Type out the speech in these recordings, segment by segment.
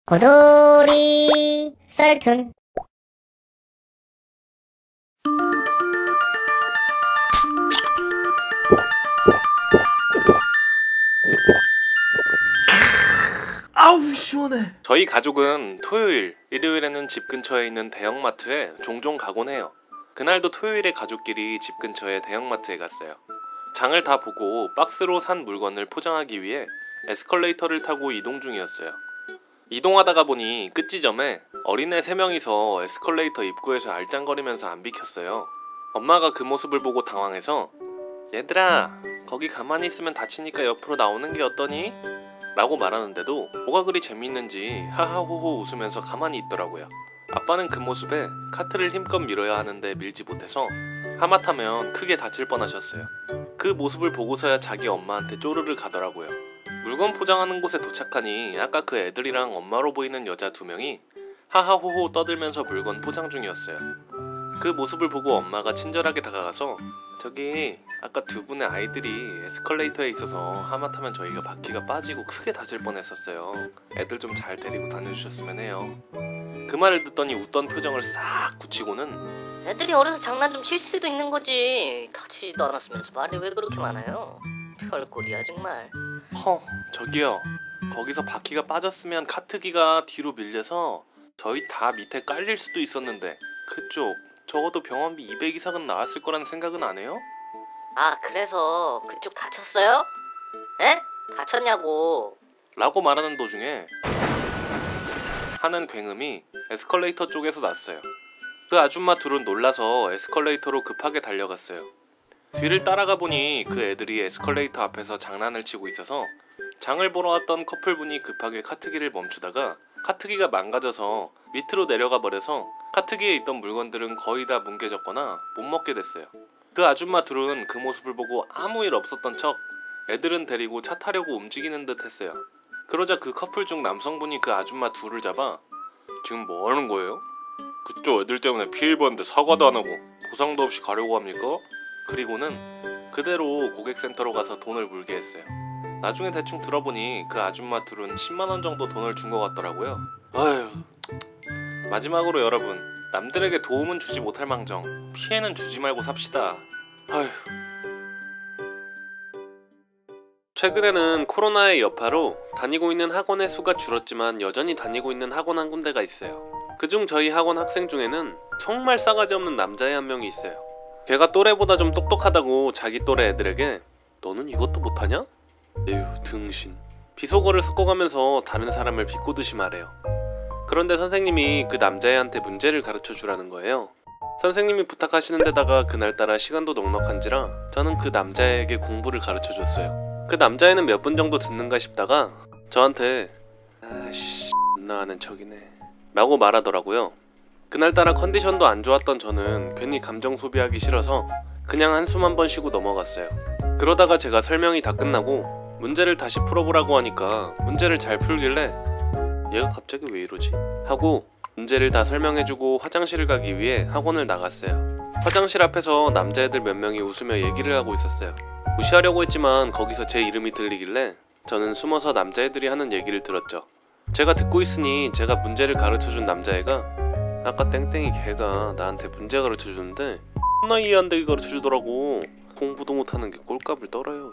고소리 썰툰. 아우 시원해. 저희 가족은 토요일, 일요일에는 집 근처에 있는 대형마트에 종종 가곤 해요. 그날도 토요일에 가족끼리 집 근처의 대형마트에 갔어요. 장을 다 보고 박스로 산 물건을 포장하기 위해 에스컬레이터를 타고 이동 중이었어요. 이동하다가 보니 끝지점에 어린애 3명이서 에스컬레이터 입구에서 알짱거리면서 안 비켰어요. 엄마가 그 모습을 보고 당황해서 얘들아, 거기 가만히 있으면 다치니까 옆으로 나오는 게 어떠니? 라고 말하는데도 뭐가 그리 재밌는지 하하호호 웃으면서 가만히 있더라고요. 아빠는 그 모습에 카트를 힘껏 밀어야 하는데 밀지 못해서 하마터면 크게 다칠 뻔하셨어요. 그 모습을 보고서야 자기 엄마한테 쪼르르 가더라고요. 물건 포장하는 곳에 도착하니 아까 그 애들이랑 엄마로 보이는 여자 2명이 하하호호 떠들면서 물건 포장 중이었어요. 그 모습을 보고 엄마가 친절하게 다가가서 저기 아까 2분의 아이들이 에스컬레이터에 있어서 하마터면 저희가 바퀴가 빠지고 크게 다칠 뻔했었어요. 애들 좀 잘 데리고 다녀주셨으면 해요. 그 말을 듣더니 웃던 표정을 싹 굳히고는 애들이 어려서 장난 좀 칠 수도 있는 거지. 다치지도 않았으면서 말이 왜 그렇게 많아요? 별꼴이야 정말. 저기요, 거기서 바퀴가 빠졌으면 카트기가 뒤로 밀려서 저희 다 밑에 깔릴 수도 있었는데 그쪽 적어도 병원비 200 이상은 나왔을 거라는 생각은 안 해요? 아, 그래서 그쪽 다쳤어요? 에? 다쳤냐고. 라고 말하는 도중에 하는 굉음이 에스컬레이터 쪽에서 났어요. 그 아줌마 둘은 놀라서 에스컬레이터로 급하게 달려갔어요. 뒤를 따라가 보니 그 애들이 에스컬레이터 앞에서 장난을 치고 있어서 장을 보러 왔던 커플분이 급하게 카트기를 멈추다가 카트기가 망가져서 밑으로 내려가 버려서 카트기에 있던 물건들은 거의 다 뭉개졌거나 못 먹게 됐어요. 그 아줌마 둘은 그 모습을 보고 아무 일 없었던 척 애들은 데리고 차 타려고 움직이는 듯 했어요. 그러자 그 커플 중 남성분이 그 아줌마 둘을 잡아 지금 뭐 하는 거예요? 그쪽 애들 때문에 피해 입었는데 사과도 안 하고 보상도 없이 가려고 합니까? 그리고는 그대로 고객센터로 가서 돈을 물게 했어요. 나중에 대충 들어보니 그 아줌마 둘은 10만원 정도 돈을 준 것 같더라고요. 아휴. 마지막으로 여러분, 남들에게 도움은 주지 못할 망정 피해는 주지 말고 삽시다. 아휴. 최근에는 코로나의 여파로 다니고 있는 학원의 수가 줄었지만 여전히 다니고 있는 학원 한 군데가 있어요. 그중 저희 학원 학생 중에는 정말 싸가지 없는 남자애 한 명이 있어요. 걔가 또래보다 좀 똑똑하다고 자기 또래 애들에게 너는 이것도 못하냐? 에휴 등신, 비속어를 섞어가면서 다른 사람을 비꼬듯이 말해요. 그런데 선생님이 그 남자애한테 문제를 가르쳐 주라는 거예요. 선생님이 부탁하시는 데다가 그날따라 시간도 넉넉한지라 저는 그 남자애에게 공부를 가르쳐 줬어요. 그 남자애는 몇 분 정도 듣는가 싶다가 저한테 아씨 나 아는 척이네 라고 말하더라고요. 그날따라 컨디션도 안 좋았던 저는 괜히 감정 소비하기 싫어서 그냥 한숨 한번 쉬고 넘어갔어요. 그러다가 제가 설명이 다 끝나고 문제를 다시 풀어보라고 하니까 문제를 잘 풀길래 얘가 갑자기 왜 이러지? 하고 문제를 다 설명해주고 화장실을 가기 위해 학원을 나갔어요. 화장실 앞에서 남자애들 몇 명이 웃으며 얘기를 하고 있었어요. 무시하려고 했지만 거기서 제 이름이 들리길래 저는 숨어서 남자애들이 하는 얘기를 들었죠. 제가 듣고 있으니 제가 문제를 가르쳐준 남자애가 아까 땡땡이 걔가 나한테 문제 가르쳐주는데 존나 이해 안 되게 가르쳐주더라고. 공부도 못하는 게 꼴값을 떨어요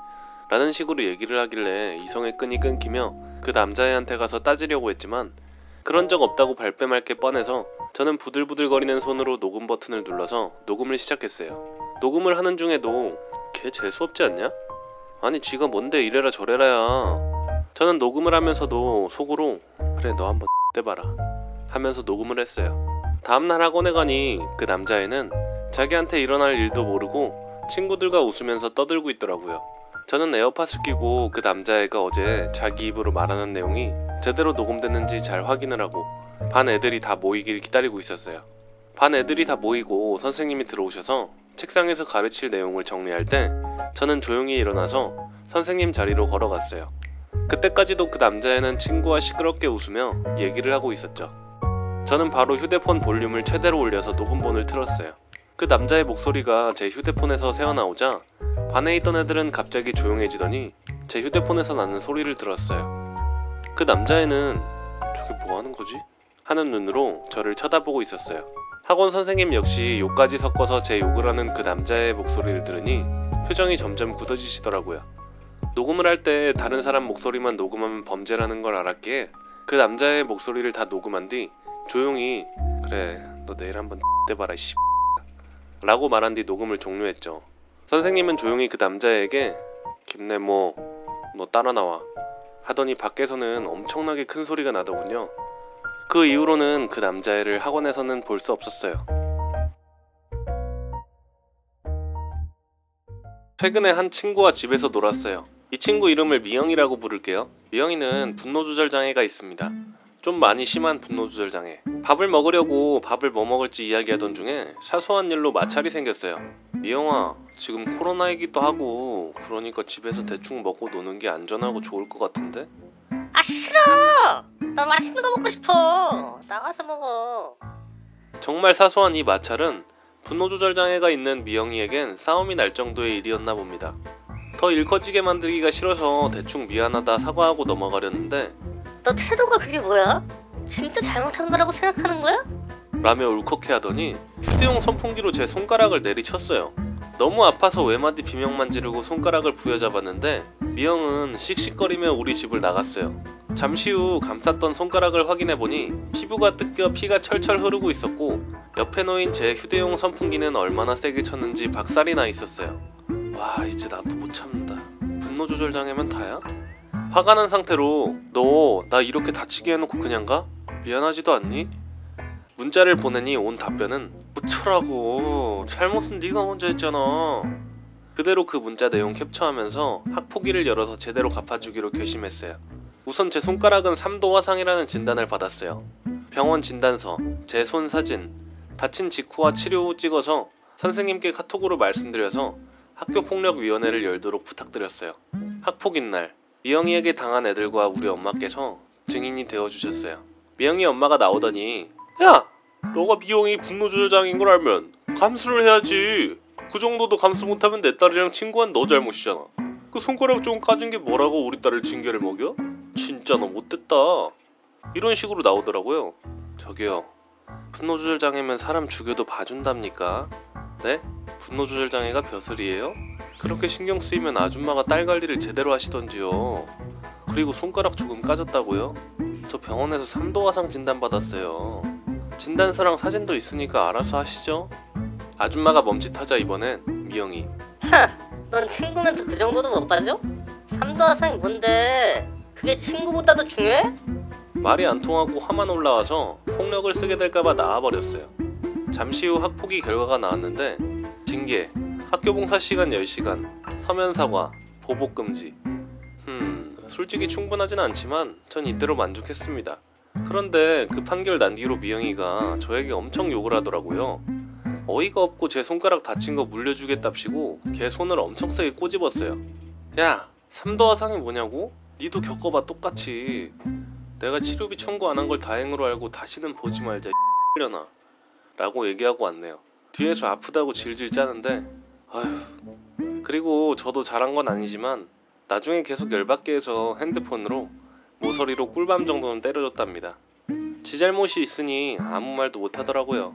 라는 식으로 얘기를 하길래 이성의 끈이 끊기며 그 남자애한테 가서 따지려고 했지만 그런 적 없다고 발뺌할 게 뻔해서 저는 부들부들거리는 손으로 녹음 버튼을 눌러서 녹음을 시작했어요. 녹음을 하는 중에도 걔 재수없지 않냐? 아니 지가 뭔데 이래라 저래라야. 저는 녹음을 하면서도 속으로 그래 너 한번 떼봐라 하면서 녹음을 했어요. 다음날 학원에 가니 그 남자애는 자기한테 일어날 일도 모르고 친구들과 웃으면서 떠들고 있더라고요. 저는 에어팟을 끼고 그 남자애가 어제 자기 입으로 말하는 내용이 제대로 녹음됐는지 잘 확인을 하고 반 애들이 다 모이길 기다리고 있었어요. 반 애들이 다 모이고 선생님이 들어오셔서 책상에서 가르칠 내용을 정리할 때 저는 조용히 일어나서 선생님 자리로 걸어갔어요. 그때까지도 그 남자애는 친구와 시끄럽게 웃으며 얘기를 하고 있었죠. 저는 바로 휴대폰 볼륨을 최대로 올려서 녹음본을 틀었어요. 그 남자의 목소리가 제 휴대폰에서 새어나오자 반에 있던 애들은 갑자기 조용해지더니 제 휴대폰에서 나는 소리를 들었어요. 그 남자애는 저게 뭐 하는 거지? 하는 눈으로 저를 쳐다보고 있었어요. 학원 선생님 역시 욕까지 섞어서 제 욕을 하는 그 남자의 목소리를 들으니 표정이 점점 굳어지시더라고요. 녹음을 할 때 다른 사람 목소리만 녹음하면 범죄라는 걸 알았기에 그 남자의 목소리를 다 녹음한 뒤 조용히 그래 너 내일 한번 X대봐라 씨 라고 말한 뒤 녹음을 종료했죠. 선생님은 조용히 그 남자에게 김래모 너 따라 나와 하더니 밖에서는 엄청나게 큰 소리가 나더군요. 그 이후로는 그 남자애를 학원에서는 볼 수 없었어요. 최근에 한 친구와 집에서 놀았어요. 이 친구 이름을 미영이라고 부를게요. 미영이는 분노조절 장애가 있습니다. 좀 많이 심한 분노조절 장애. 밥을 먹으려고 밥을 뭐 먹을지 이야기하던 중에 사소한 일로 마찰이 생겼어요. 미영아, 지금 코로나이기도 하고 그러니까 집에서 대충 먹고 노는 게 안전하고 좋을 것 같은데? 아 싫어! 나 맛있는 거 먹고 싶어. 나가서 먹어. 정말 사소한 이 마찰은 분노조절 장애가 있는 미영이에겐 싸움이 날 정도의 일이었나 봅니다. 더 일커지게 만들기가 싫어서 대충 미안하다 사과하고 넘어가려는데 너 태도가 그게 뭐야? 진짜 잘못한 거라고 생각하는 거야? 라며 울컥해하더니 휴대용 선풍기로 제 손가락을 내리쳤어요. 너무 아파서 외마디 비명만 지르고 손가락을 부여잡았는데 미영은 씩씩거리며 우리 집을 나갔어요. 잠시 후 감쌌던 손가락을 확인해보니 피부가 뜯겨 피가 철철 흐르고 있었고 옆에 놓인 제 휴대용 선풍기는 얼마나 세게 쳤는지 박살이 나 있었어요. 와 이제 나도 못 참는다. 분노조절 장애면 다야? 화가 난 상태로 너 나 이렇게 다치게 해놓고 그냥 가? 미안하지도 않니? 문자를 보내니 온 답변은 어쩌라고 잘못은 네가 먼저 했잖아. 그대로 그 문자 내용 캡처하면서 학폭위를 열어서 제대로 갚아주기로 결심했어요. 우선 제 손가락은 3도 화상이라는 진단을 받았어요. 병원 진단서, 제 손 사진, 다친 직후와 치료 후 찍어서 선생님께 카톡으로 말씀드려서 학교폭력위원회를 열도록 부탁드렸어요. 학폭인 날 미영이에게 당한 애들과 우리 엄마께서 증인이 되어주셨어요. 미영이 엄마가 나오더니 야! 너가 미영이 분노조절장애인 걸 알면 감수를 해야지. 그 정도도 감수 못하면 내 딸이랑 친구한 너 잘못이잖아. 그 손가락 좀 까진 게 뭐라고 우리 딸을 징계를 먹여? 진짜 너 못됐다. 이런 식으로 나오더라고요. 저기요, 분노조절장애면 사람 죽여도 봐준답니까? 네? 분노조절장애가 벼슬이에요? 그렇게 신경 쓰이면 아줌마가 딸 관리를 제대로 하시던지요. 그리고 손가락 조금 까졌다고요? 저 병원에서 3도 화상 진단 받았어요. 진단서랑 사진도 있으니까 알아서 하시죠. 아줌마가 멈칫하자 이번엔 미영이 넌 친구면서 그 정도도 못 봐줘? 3도 화상이 뭔데? 그게 친구보다도 중요해? 말이 안 통하고 화만 올라와서 폭력을 쓰게 될까봐 나와버렸어요. 잠시 후 학폭위 결과가 나왔는데 징계, 학교봉사 시간 10시간, 서면 사과, 보복 금지. 솔직히 충분하진 않지만 전 이대로 만족했습니다. 그런데 그 판결 난 뒤로 미영이가 저에게 엄청 욕을 하더라고요. 어이가 없고 제 손가락 다친 거 물려주겠답시고 걔 손을 엄청 세게 꼬집었어요. 야, 3도 화상이 뭐냐고? 니도 겪어봐 똑같이. 내가 치료비 청구 안 한 걸 다행으로 알고 다시는 보지 말자 X려나 라고 얘기하고 왔네요. 뒤에서 아프다고 질질 짜는데 아휴. 그리고 저도 잘한 건 아니지만 나중에 계속 열받게 해서 핸드폰으로 모서리로 꿀밤 정도는 때려줬답니다. 지 잘못이 있으니 아무 말도 못하더라고요.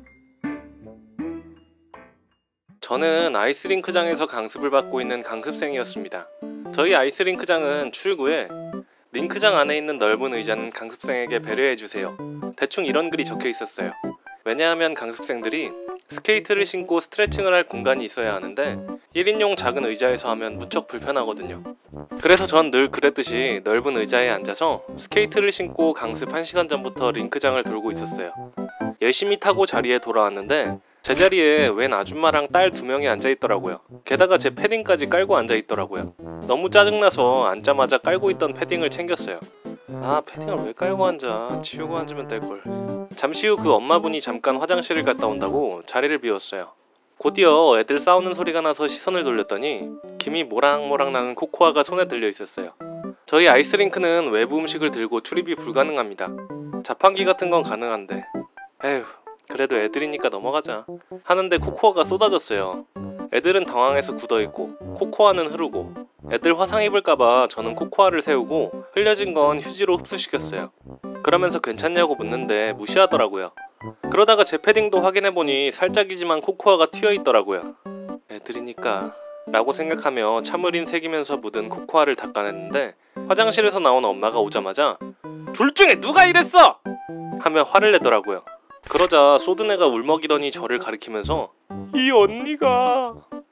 저는 아이스링크장에서 강습을 받고 있는 강습생이었습니다. 저희 아이스링크장은 출구에 링크장 안에 있는 넓은 의자는 강습생에게 배려해주세요. 대충 이런 글이 적혀 있었어요. 왜냐하면 강습생들이 스케이트를 신고 스트레칭을 할 공간이 있어야 하는데 1인용 작은 의자에서 하면 무척 불편하거든요. 그래서 전 늘 그랬듯이 넓은 의자에 앉아서 스케이트를 신고 강습 1시간 전부터 링크장을 돌고 있었어요. 열심히 타고 자리에 돌아왔는데 제 자리에 웬 아줌마랑 딸 2명이 앉아있더라고요. 게다가 제 패딩까지 깔고 앉아있더라고요. 너무 짜증나서 앉자마자 깔고 있던 패딩을 챙겼어요. 아, 패딩을 왜 깔고 앉아? 치우고 앉으면 될걸. 잠시 후 그 엄마분이 잠깐 화장실을 갔다 온다고 자리를 비웠어요. 곧이어 애들 싸우는 소리가 나서 시선을 돌렸더니 김이 모락모락 나는 코코아가 손에 들려 있었어요. 저희 아이스링크는 외부 음식을 들고 출입이 불가능합니다. 자판기 같은 건 가능한데 에휴, 그래도 애들이니까 넘어가자 하는데 코코아가 쏟아졌어요. 애들은 당황해서 굳어있고 코코아는 흐르고 애들 화상 입을까봐 저는 코코아를 세우고 흘려진 건 휴지로 흡수시켰어요. 그러면서 괜찮냐고 묻는데 무시하더라고요. 그러다가 제 패딩도 확인해보니 살짝이지만 코코아가 튀어있더라고요. 애들이니까 라고 생각하며 참을인 새기면서 묻은 코코아를 닦아냈는데 화장실에서 나온 엄마가 오자마자 둘 중에 누가 이랬어! 하며 화를 내더라고요. 그러자 쏟은애가 울먹이더니 저를 가리키면서 이 언니가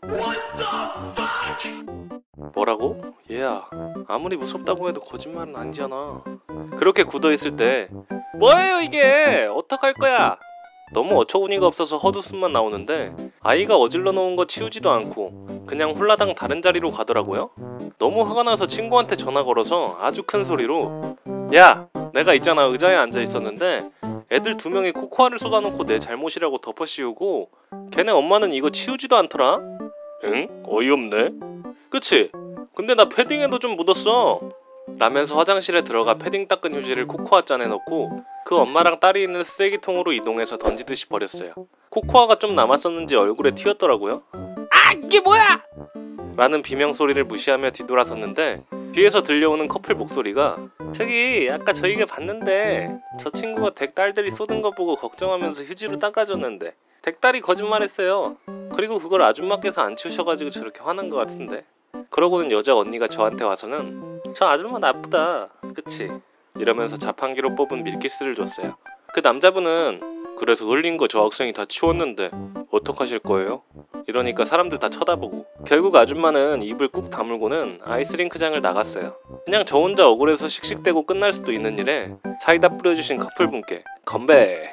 뭐라고? 얘야, 아무리 무섭다고 해도 거짓말은 아니잖아. 그렇게 굳어있을 때 뭐예요 이게? 어떡할 거야? 너무 어처구니가 없어서 헛웃음만 나오는데 아이가 어질러 놓은 거 치우지도 않고 그냥 홀라당 다른 자리로 가더라고요. 너무 화가 나서 친구한테 전화 걸어서 아주 큰 소리로 야! 내가 있잖아 의자에 앉아 있었는데 애들 2명이 코코아를 쏟아놓고 내 잘못이라고 덮어씌우고 걔네 엄마는 이거 치우지도 않더라? 응? 어이없네? 그치? 근데 나 패딩에도 좀 묻었어. 라면서 화장실에 들어가 패딩 닦은 휴지를 코코아 잔에 넣고 그 엄마랑 딸이 있는 쓰레기통으로 이동해서 던지듯이 버렸어요. 코코아가 좀 남았었는지 얼굴에 튀었더라고요. 아! 이게 뭐야! 라는 비명소리를 무시하며 뒤돌아섰는데 뒤에서 들려오는 커플 목소리가 저기 아까 저희가 봤는데 저 친구가 댁 딸들이 쏟은 거 보고 걱정하면서 휴지로 닦아줬는데 댁 딸이 거짓말했어요. 그리고 그걸 아줌마께서 안 치우셔가지고 저렇게 화난 것 같은데. 그러고는 여자 언니가 저한테 와서는 저 아줌마 나쁘다 그치? 이러면서 자판기로 뽑은 밀키스를 줬어요. 그 남자분은 그래서 흘린 거 저 학생이 다 치웠는데 어떡하실 거예요? 이러니까 사람들 다 쳐다보고 결국 아줌마는 입을 꾹 다물고는 아이스링크장을 나갔어요. 그냥 저 혼자 억울해서 씩씩대고 끝날 수도 있는 일에 사이다 뿌려주신 커플분께 건배!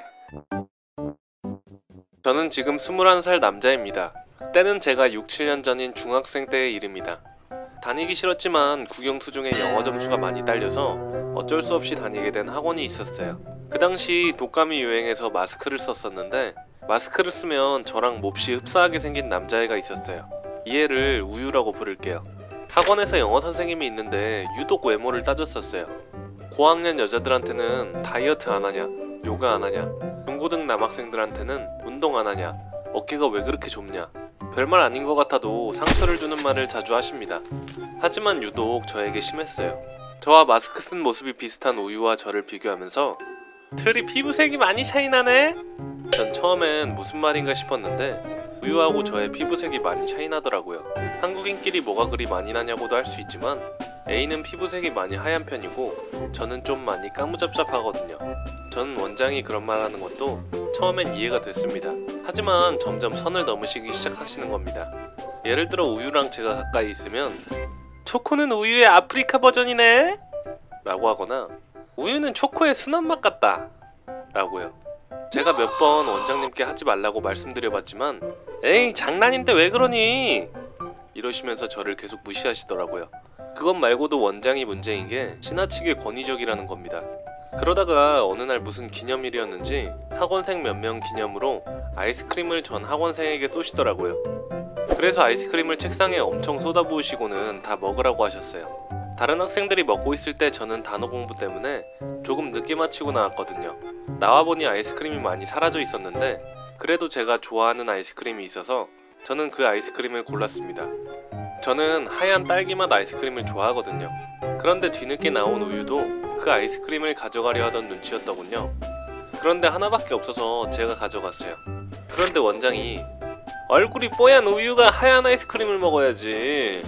저는 지금 21살 남자입니다. 때는 제가 6, 7년 전인 중학생 때의 일입니다. 다니기 싫었지만 국영수 중에 영어 점수가 많이 딸려서 어쩔 수 없이 다니게 된 학원이 있었어요. 그 당시 독감이 유행해서 마스크를 썼었는데 마스크를 쓰면 저랑 몹시 흡사하게 생긴 남자애가 있었어요. 이 애를 우유라고 부를게요. 학원에서 영어 선생님이 있는데 유독 외모를 따졌었어요. 고학년 여자들한테는 다이어트 안 하냐, 요가 안 하냐, 중고등 남학생들한테는 운동 안 하냐, 어깨가 왜 그렇게 좁냐, 별말 아닌 것 같아도 상처를 주는 말을 자주 하십니다. 하지만 유독 저에게 심했어요. 저와 마스크 쓴 모습이 비슷한 우유와 저를 비교하면서 둘이 피부색이 많이 차이나네? 전 처음엔 무슨 말인가 싶었는데 우유하고 저의 피부색이 많이 차이나더라고요. 한국인끼리 뭐가 그리 많이 나냐고도 할 수 있지만 A는 피부색이 많이 하얀 편이고 저는 좀 많이 까무잡잡하거든요. 전 원장이 그런 말 하는 것도 처음엔 이해가 됐습니다. 하지만 점점 선을 넘으시기 시작하시는 겁니다. 예를 들어 우유랑 제가 가까이 있으면 초코는 우유의 아프리카 버전이네? 라고 하거나 우유는 초코의 순한 맛 같다 라고요. 제가 몇 번 원장님께 하지 말라고 말씀드려봤지만 에이 장난인데 왜 그러니? 이러시면서 저를 계속 무시하시더라고요. 그것 말고도 원장이 문제인 게 지나치게 권위적이라는 겁니다. 그러다가 어느 날 무슨 기념일이었는지 학원생 몇 명 기념으로 아이스크림을 전 학원생에게 쏘시더라고요. 그래서 아이스크림을 책상에 엄청 쏟아부으시고는 다 먹으라고 하셨어요. 다른 학생들이 먹고 있을 때 저는 단어 공부 때문에 조금 늦게 마치고 나왔거든요. 나와보니 아이스크림이 많이 사라져 있었는데 그래도 제가 좋아하는 아이스크림이 있어서 저는 그 아이스크림을 골랐습니다. 저는 하얀 딸기맛 아이스크림을 좋아하거든요. 그런데 뒤늦게 나온 우유도 그 아이스크림을 가져가려 하던 눈치였더군요. 그런데 하나밖에 없어서 제가 가져갔어요. 그런데 원장이 얼굴이 뽀얀 우유가 하얀 아이스크림을 먹어야지.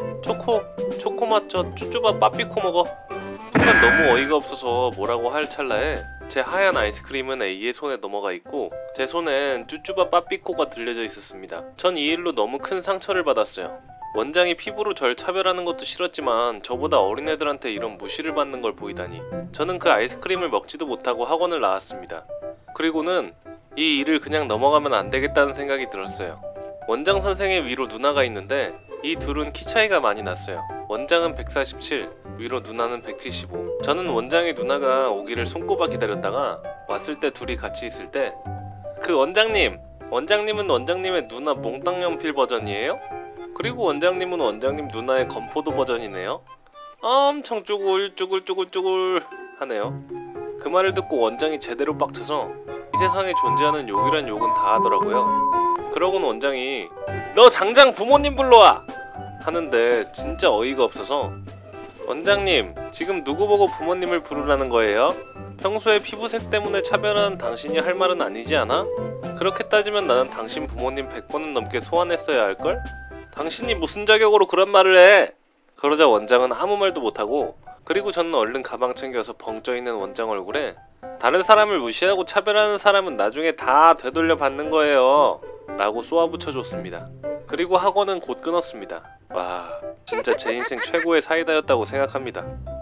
초코맛 저 쭈쭈바 빠삐코 먹어. 순간 너무 어이가 없어서 뭐라고 할 찰나에 제 하얀 아이스크림은 A의 손에 넘어가 있고 제 손엔 쭈쭈바 빠삐코가 들려져 있었습니다. 전 이 일로 너무 큰 상처를 받았어요. 원장이 피부로 절 차별하는 것도 싫었지만 저보다 어린애들한테 이런 무시를 받는 걸 보이다니 저는 그 아이스크림을 먹지도 못하고 학원을 나왔습니다. 그리고는 이 일을 그냥 넘어가면 안 되겠다는 생각이 들었어요. 원장 선생의 위로 누나가 있는데 이 둘은 키 차이가 많이 났어요. 원장은 147, 위로 누나는 175. 저는 원장의 누나가 오기를 손꼽아 기다렸다가 왔을 때 둘이 같이 있을 때 그 원장님은 원장님의 누나 몽땅 연필 버전이에요? 그리고 원장님은 원장님 누나의 건포도 버전이네요? 엄청 쭈글쭈글 하네요. 그 말을 듣고 원장이 제대로 빡쳐서 이 세상에 존재하는 욕이란 욕은 다 하더라고요. 그러고는 원장이 너 당장 부모님 불러와! 하는데 진짜 어이가 없어서 원장님 지금 누구 보고 부모님을 부르라는 거예요? 평소에 피부색 때문에 차별하는 당신이 할 말은 아니지 않아? 그렇게 따지면 나는 당신 부모님 100번은 넘게 소환했어야 할걸? 당신이 무슨 자격으로 그런 말을 해? 그러자 원장은 아무 말도 못하고, 그리고 저는 얼른 가방 챙겨서 벙 쪄있는 원장 얼굴에 다른 사람을 무시하고 차별하는 사람은 나중에 다 되돌려 받는 거예요 라고 쏘아붙여줬습니다. 그리고 학원은 곧 끊었습니다. 와, 진짜 제 인생 최고의 사이다였다고 생각합니다.